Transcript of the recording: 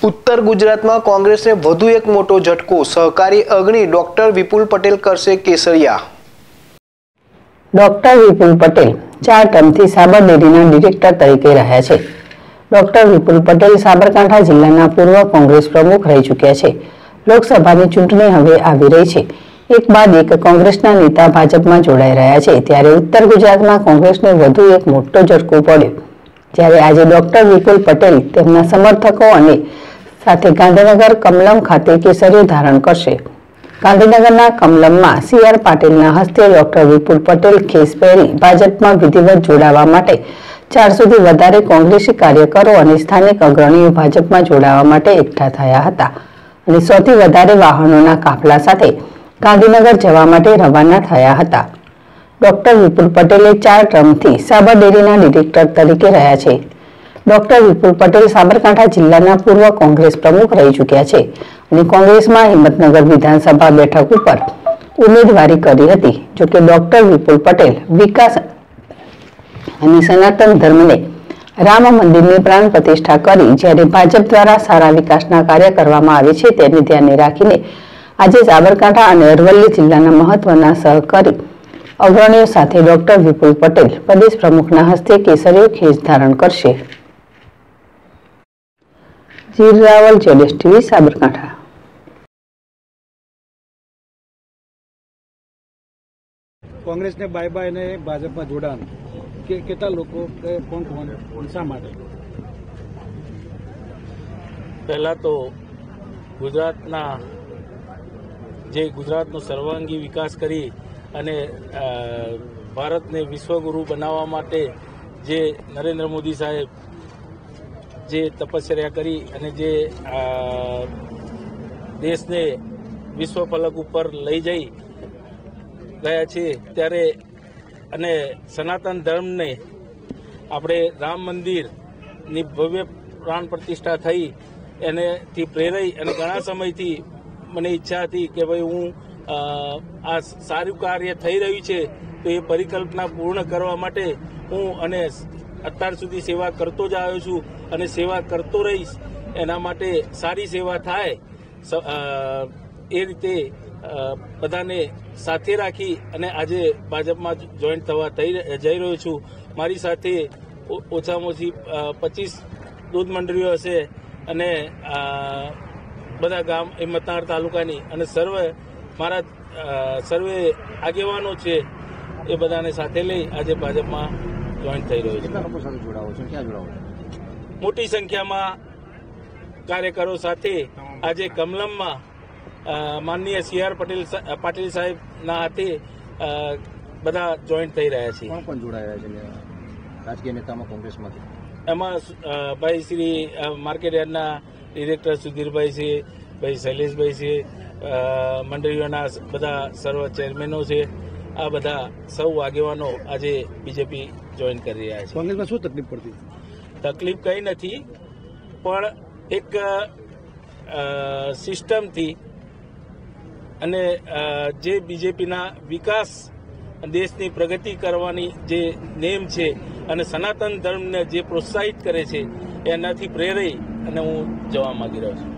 ઉત્તર ગુજરાતમાં કોંગ્રેસને વધુ એક મોટો ઝટકો। સહકારી અગ્રણી ડોક્ટર વિપુલ પટેલ કરશે કેસરિયા। ડોક્ટર વિપુલ પટેલ 4 ટર્મથી સાબર ડેરીના ડિરેક્ટર તરીકે રહ્યા છે। ડોક્ટર વિપુલ પટેલ સાબરકાંઠા જિલ્લાના પૂર્વ કોંગ્રેસ પ્રમુખ રહી ચૂક્યા છે। લોકસભાની ચૂંટણી હવે આવી રહી છે। એક બાદ એક કોંગ્રેસના નેતા ભાજપમાં જોડાઈ રહ્યા છે, ત્યારે ઉત્તર ગુજરાતમાં કોંગ્રેસને વધુ એક મોટો ઝટકો પડ્યો, જ્યારે આજે ડોક્ટર વિપુલ પટેલ તેમના સમર્થકો અને સાથે ગાંધીનગર કમલમ ખાતે કેસરિયો ધારણ કરશે। ગાંધીનગરના કમલમમાં CR પાટીલના હસ્તે ડોક્ટર વિપુલ પટેલ ખેસ પહેરી ભાજપમાં વિધિવત જોડાવા માટે 400થી વધારે કોંગ્રેસી કાર્યકરો અને સ્થાનિક અગ્રણીઓ ભાજપમાં જોડાવા માટે એકઠા થયા હતા અને 100થી વધારે વાહનોના કાફલા સાથે ગાંધીનગર જવા માટે રવાના થયા હતા। ડોક્ટર વિપુલ પટેલે 4 ટર્મથી સાબર ડેરીના ડિરેક્ટર તરીકે રહ્યા છે। ડોક્ટર વિપુલ પટેલ સાબરકાંઠા જિલ્લાના પૂર્વ કોંગ્રેસ પ્રમુખ રહી ચૂક્યા છે અને કોંગ્રેસમાં હિંમતનગર વિધાનસભા બેઠક ઉપર ઉમેદવારી કરી હતી। જોકે ડોક્ટર વિપુલ પટેલ વિકાસ અને સનાતન ધર્મને રામ મંદિરની પ્રાણ પ્રતિષ્ઠા કરી, જ્યારે ભાજપ દ્વારા સારા વિકાસના કાર્ય કરવામાં આવે છે તેને ધ્યાને રાખીને આજે સાબરકાંઠા અને અરવલ્લી જિલ્લાના મહત્વના સહકારી અગ્રણીઓ સાથે ડોક્ટર વિપુલ પટેલ પ્રદેશ પ્રમુખના હસ્તે કેસરિયો ખેસ ધારણ કરશે। જીર રાવલ, ZSTV, સાબરકાંઠા। કોંગ્રેસને બાય બાય અને ભાજપમાં જોડાણ કેટલા લોકો કોણ શા માટે? પહેલા તો ગુજરાતનો સર્વાંગી વિકાસ કરી અને ભારતને વિશ્વગુરુ બનાવવા માટે જે નરેન્દ્ર મોદી સાહેબ જે તપશ્ચર્યા કરી અને જે દેશને વિશ્વ ફલક ઉપર લઈ જઈ ગયા છે, ત્યારે અને સનાતન ધર્મને આપણે રામ મંદિરની ભવ્ય પ્રાણ પ્રતિષ્ઠા થઈ એનેથી પ્રેરાઈ અને ઘણા સમયથી મને ઈચ્છા હતી કે ભાઈ હું આ સારું કાર્ય થઈ રહ્યું છે તો એ પરિકલ્પના પૂર્ણ કરવા માટે હું અને અત્યાર સુધી સેવા કરતો જ આવ્યો છું અને સેવા કરતો રહીશ। એના માટે સારી સેવા થાય એ રીતે બધાને સાથે રાખી અને આજે ભાજપમાં જોઈન્ટ થવા જઈ રહ્યો છું। મારી સાથે ઓછામાં ઓછી 25 દૂધ મંડળીઓ હશે અને બધા ગામ હિંમતનગર તાલુકાની અને મારા સર્વે આગેવાનો છે, એ બધાને સાથે લઈ આજે ભાજપમાં જોઈન્ટ થઈ રહ્યો છે। મોટી સંખ્યામાં કાર્યકરો સાથે આજે કમલમમાં માનનીય CR પાટીલ સાહેબના હાથે બધા જોઈન્ટ થઈ રહ્યા છે। કોણ જોડાયા છે રાજકીય નેતામાં કોંગ્રેસમાંથી? એમાં ભાઈ શ્રી માર્કેટ યાર્ડના ડિરેક્ટર સુધીરભાઈ છે, ભાઈ શૈલેષભાઈ છે, મંડળીઓના બધા સર્વ ચેરમેનો છે, આ બધા સૌ આગેવાનો આજે બીજેપી જોઈન કરી રહ્યા છે। કોંગ્રેસમાં શું તકલીફ પડતી? તકલીફ કંઈ નથી, પણ એક સિસ્ટમથી અને જે બીજેપીના વિકાસ દેશની પ્રગતિ કરવાની જે નેમ છે અને સનાતન ધર્મને જે પ્રોત્સાહિત કરે છે એનાથી પ્રેરાઈ અને હું જવા માંગી રહ્યો છું।